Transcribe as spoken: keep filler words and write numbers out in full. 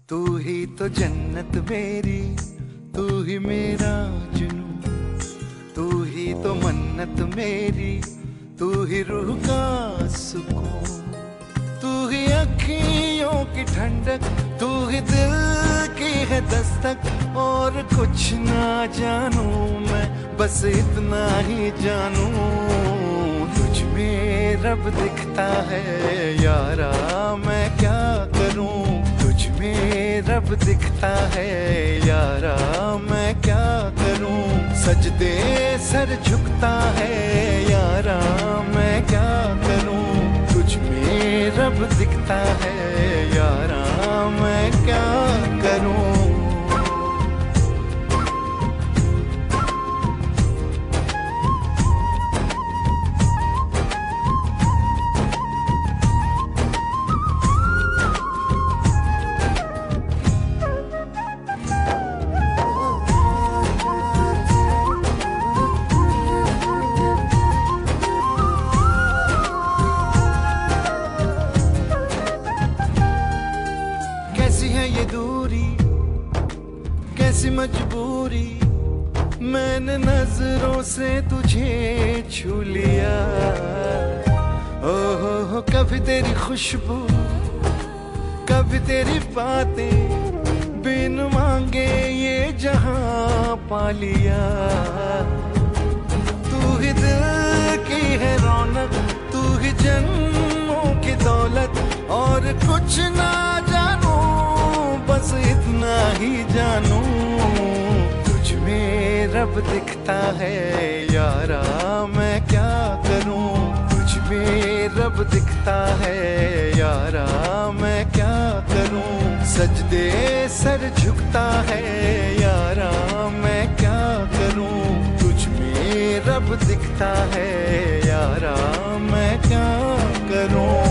तू ही तो जन्नत मेरी, तू ही मेरा जुनून, तू ही तो मन्नत मेरी, तू ही रूह का सुकून, तू ही अखियों की ठंडक, तू ही दिल की है दस्तक। और कुछ ना जानू मैं, बस इतना ही जानू, तुझ में रब दिखता है यारा, मैं क्या करूं। तुझ में रब दिखता है यारा, मैं क्या करूं। सजदे सर झुकता है यारा, मैं क्या करूं। तुझ में रब दिखता है यारा, मैं क्या करूं। कैसी है ये दूरी, कैसी मजबूरी, मैंने नजरों से तुझे छू लिया। ओहो हो, कभी तेरी खुशबू, कभी तेरी बातें, बिन मांगे ये जहां पा लिया। तू ही दिल की है रौनक, तू ही जन्मों की दौलत, और कुछ ना जानू, बस इतना ही जानू, तुझ में रब दिखता है यारा, मैं क्या करूं। तुझ में रब दिखता है यारा, मैं क्या करूं। सजदे सर झुकता है यारा, मैं क्या करूं। तुझ में रब दिखता है यारा, मैं क्या करूं।